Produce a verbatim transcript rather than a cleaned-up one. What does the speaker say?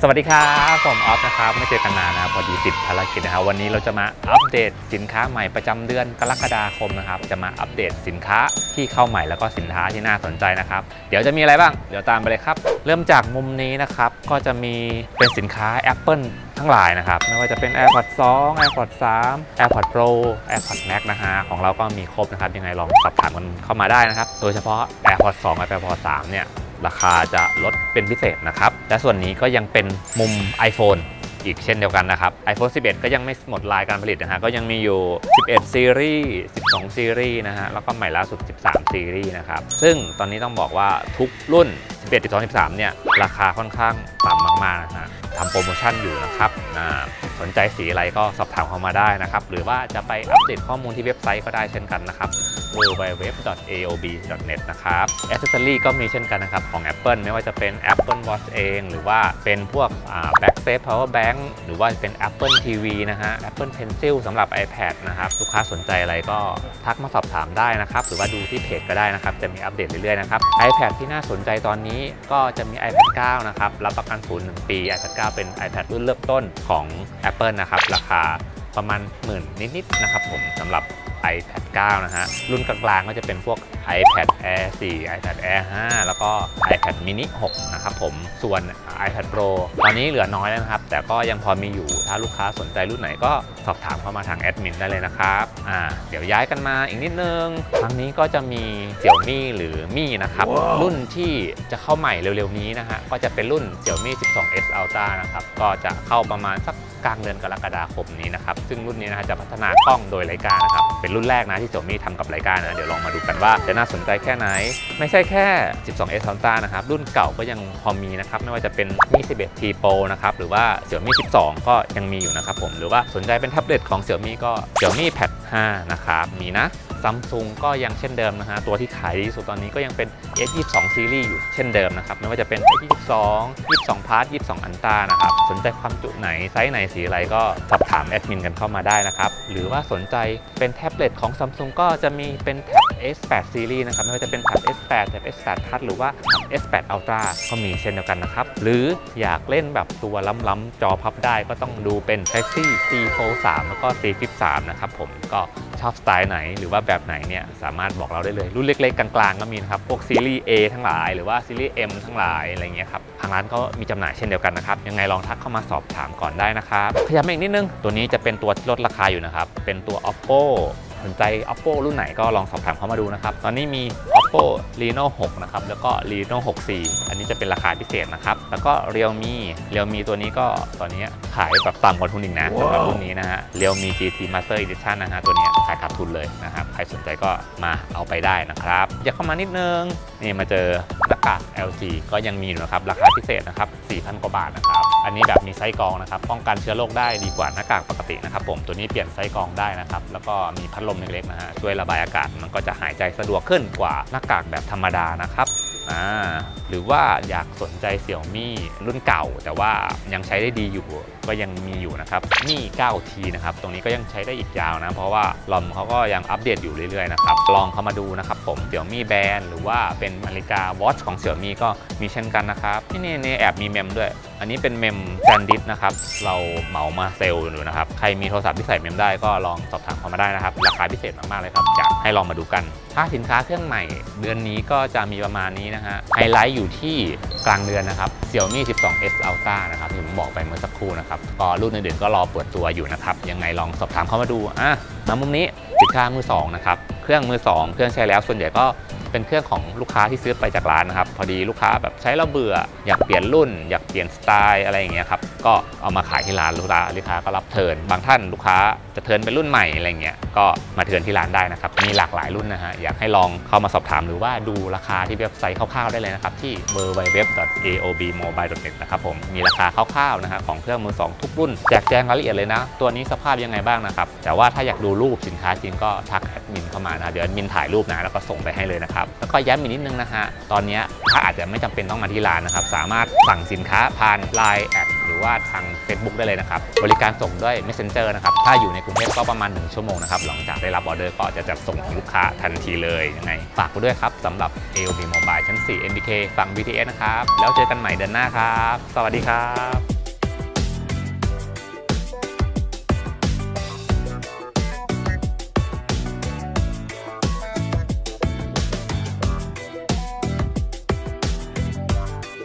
สวัสดีครับผมออฟนะครับไม่เจอกันนานนะพอดีติดภารกิจนะครับวันนี้เราจะมาอัปเดตสินค้าใหม่ประจำเดือนกรกฎาคมนะครับจะมาอัปเดตสินค้าที่เข้าใหม่แล้วก็สินค้าที่น่าสนใจนะครับเดี๋ยวจะมีอะไรบ้างเดี๋ยวตามไปเลยครับเริ่มจากมุมนี้นะครับก็จะมีเป็นสินค้า Apple ทั้งหลายนะครับไม่ว่าจะเป็น AirPods ทู AirPods ทรี AirPods Pro AirPods Max นะฮะของเราก็มีครบนะครับยังไงลองสอบถามกันเข้ามาได้นะครับโดยเฉพาะ AirPods ทู กับ AirPods ทรีเนี่ยราคาจะลดเป็นพิเศษนะครับและส่วนนี้ก็ยังเป็นมุม iPhone อีกเช่นเดียวกันนะครับ iPhone สิบเอ็ด ก็ยังไม่หมดลายการผลิตนะฮะก็ยังมีอยู่สิบเอ็ดซีรีส์สิบสองซีรีส์นะฮะแล้วก็ใหม่ล่าสุดสิบสามซีรีส์นะครับซึ่งตอนนี้ต้องบอกว่าทุกรุ่นสิบเอ็ด สิบสอง สิบสามเนี่ยราคาค่อนข้างต่ำมากๆนะฮะทำโปรโมชั่นอยู่นะครับสนใจสีอะไรก็สอบถามเข้ามาได้นะครับหรือว่าจะไปอัปเดตข้อมูลที่เว็บไซต์ก็ได้เช่นกันนะครับ ดับเบิลยู ดับเบิลยู ดับเบิลยู ดอท เอ โอ บี ดอท เน็ต นะครับ Accessory ก็มีเช่นกันนะครับของ Apple ไม่ว่าจะเป็น Apple Watch เองหรือว่าเป็นพวก Backsafe Power Bank หรือว่าเป็น Apple ที วี นะฮะ Apple Pencil สำหรับ iPad นะครับลูกค้าสนใจอะไรก็ทักมาสอบถามได้นะครับหรือว่าดูที่เพจก็ได้นะครับจะมีอัปเดตเรื่อยๆนะครับ iPad ที่น่าสนใจตอนนี้ก็จะมี iPad เก้า นะครับรับประกันศูนย์ หนึ่ง ปี iPad เก้า เป็น iPad รุ่นเริ่มต้นของ Apple นะครับราคาประมาณหมื่นนิดๆนะครับผมสำหรับ iPad เก้า นะฮะรุ่นกลางๆก็จะเป็นพวก iPad Air โฟร์ iPad Air ไฟว์ แล้วก็ iPad mini ซิกซ์ นะครับผมส่วน iPad Pro ตอนนี้เหลือน้อยแล้วนะครับแต่ก็ยังพอมีอยู่ถ้าลูกค้าสนใจรุ่นไหนก็สอบถามเข้ามาทางแอดมินได้เลยนะครับอ่าเดี๋ยวย้ายกันมาอีกนิดนึงครั้งนี้ก็จะมี Xiaomi หรือมี่นะครับ wow. รุ่นที่จะเข้าใหม่เร็วๆนี้นะฮะก็จะเป็นรุ่น Xiaomi สิบสอง เอส Ultra นะครับก็จะเข้าประมาณสักกลางเดือนกรกฎาคมนี้นะครับซึ่งรุ่นนี้นะฮะจะพัฒนากล้องโดยไลกานะครับเป็นรุ่นแรกนะที่ Xiaomi ทำกับไลกานะเดี๋ยวลองมาดูกันว่าจะน่าสนใจแค่ไหนไม่ใช่แค่ สิบสอง เอส Ultra นะครับรุ่นเก่าก็ยังพอมีนะครับไม่ว่าจะเป็นมี่ สิบเอ็ด ที Pro นะครับหรือว่า Xiaomi สิบสอง ก็ยังมีอยู่นะครับผมหรือว่าสนใจเป็นแท็บเล็ตของ Xiaomi ก็ Xiaomi Pad ไฟว์ นะครับมีนะSamsung ก็ยังเช่นเดิมนะฮะตัวที่ขายดีที่สุดตอนนี้ก็ยังเป็น เอส ยี่สิบสอง ซีรีส์อยู่เช่นเดิมนะครับไม่ว่าจะเป็น เอส ยี่สิบสอง ยี่สิบสอง Plus ยี่สิบสอง Ultra นะครับสนใจความจุไหนไซส์ไหนสีอะไรก็สอบถามแอดมินกันเข้ามาได้นะครับหรือว่าสนใจเป็นแท็บเล็ตของ Samsung ก็จะมีเป็นแท็บ เอส แปด ซีรีส์นะครับไม่ว่าจะเป็นแท็บ เอส แปด แท็บ เอส แปด Plus หรือว่าแท็บ เอส แปด Ultra ก็มีเช่นเดียวกันนะครับหรืออยากเล่นแบบตัวล้ำๆจอพับได้ก็ต้องดูเป็น Galaxy ซี โฟลด์ ทรี แล้วก็ ซี ฟิลป์ ทรี นะครับผมก็ชอบสไตล์ไหนหรือว่าแบบไหนเนี่ยสามารถบอกเราได้เลยรุ่นเล็กๆกลางๆก็มีนะครับพวกซีรีส์ A ทั้งหลายหรือว่าซีรีส์ M ทั้งหลายอะไรเงี้ยครับทางร้านก็มีจำหน่ายเช่นเดียวกันนะครับยังไงลองทักเข้ามาสอบถามก่อนได้นะครับขยับมาอีกนิดนึงตัวนี้จะเป็นตัวที่ลดราคาอยู่นะครับเป็นตัว Oppo สนใจ Oppo รุ่นไหนก็ลองสอบถามเข้ามาดูนะครับตอนนี้มี Oppo Reno หกนะครับแล้วก็ Reno หก ซี อันนี้จะเป็นราคาพิเศษนะครับแล้วก็ Realme Realme ตัวนี้ก็ตอนนี้ขายแบบต่ำกว่าทุนอีกนะสำหรับรุ่นนี้นะฮะ Realme จี ที Master Edition นะฮะตัวนี้ขายขาดทุนเลยนะครับใครสนใจก็มาเอาไปได้นะครับอยากเข้ามานิดนึงนี่มาเจอหน้ากาก แอล จี ก็ยังมีอยู่นะครับราคาพิเศษนะครับ สี่พัน กว่าบาทนะครับอันนี้แบบมีไส้กรองนะครับป้องกันเชื้อโรคได้ดีกว่าหน้ากากปกตินะครับผมตัวนี้เปลี่ยนไส้กรองได้นะครับแล้วก็มีพัดลมเล็กๆนะฮะช่วยระบายอากาศมันก็จะหายใจสะดวกขึ้นกว่าหน้ากากแบบธรรมดานะครับอ่าหรือว่าอยากสนใจ Xiaomi รุ่นเก่าแต่ว่ายังใช้ได้ดีอยู่ก็ยังมีอยู่นะครับมี่ ไนน์ ที นะครับตรงนี้ก็ยังใช้ได้อีกยาวนะเพราะว่าลอมเขาก็ยังอัปเดตอยู่เรื่อยๆนะครับลองเข้ามาดูนะครับผม Xiaomi Band หรือว่าเป็นนาฬิกา Watch ของ Xiaomi ก็มีเช่นกันนะครับนี่นี่แอบมีเมมด้วยอันนี้เป็นเมมแซนดิสนะครับเราเหมามาเซลล์อยู่นะครับใครมีโทรศัพท์ที่ใส่เมมได้ก็ลองสอบถามเข้ามาได้นะครับราคาพิเศษมากๆเลยครับอยากให้ลองมาดูกันถ้าสินค้าเครื่องใหม่เดือนนี้ก็จะมีประมาณนี้นะฮะไฮไลท์อยู่ที่กลางเดือนนะครับ Xiaomi สิบสอง เอส Ultra นะครับที่ผมบอกไปเมื่อสักครู่นะครับก็รุ่นอื่นๆก็รอเปิดตัวอยู่นะครับยังไงลองสอบถามเข้ามาดูอ่ะมามุมนี้สินค้ามือสองนะครับเครื่องมือสองเครื่องใช้แล้วส่วนใหญ่ก็เป็นเครื่องของลูกค้าที่ซื้อไปจากร้านนะครับพอดีลูกค้าแบบใช้แล้วเบื่ออยากเปลี่ยนรุ่นอยากเปลี่ยนสไตล์อะไรอย่างเงี้ยครับก็เอามาขายที่ร้านลูกค้าลูกค้าก็รับเทิร์นบางท่านลูกค้าจะเทิร์นเป็นรุ่นใหม่อะไรเงี้ยก็มาเทิร์นที่ร้านได้นะครับมีหลากหลายรุ่นนะฮะอยากให้ลองเข้ามาสอบถามหรือว่าดูราคาที่เว็บไซต์คร่าวๆได้เลยนะครับที่ ดับเบิลยู ดับเบิลยู ดับเบิลยู ดอท เอ โอ บี โมบาย ดอท เน็ต นะครับผมมีราคาคร่าวๆนะฮะของเครื่องมือสองทุกรุ่นแจกแจงรายละเอียดเลยนะตัวนี้สภาพยังไงบ้างนะครับแต่ว่าถ้าอยากดูรูปสินค้าจริงก็ทักแอดมินเข้ามานะเดี๋ยวแอดมินถ่ายรูปนะแล้วก็ส่งไปให้เลยนะครับแล้วก็ย้ำอีกนิดนึงนะฮะตอนนี้ถ้าอาจจะไม่จำเป็นต้องมาที่ร้านนะครับสามารถสั่งสินค้าผ่าน ไลน์ แอดหรือว่าทาง Facebook ได้เลยนะครับบริการส่งด้วย Messenger นะครับถ้าอยู่ในกรุงเทพก็ประมาณหนึ่งชั่วโมงนะครับหลังจากได้รับออเดอร์ก็จะจัดส่งถึงลูกค้าทันทีเลยยังไงฝากไว้ด้วยครับสำหรับ เอ โอ บี Mobile ชั้น สี่ เอ็น บี เค ฝั่ง บี ที เอส นะครับแล้วเจอกันใหม่เดือนหน้าครับสวัสดีครับ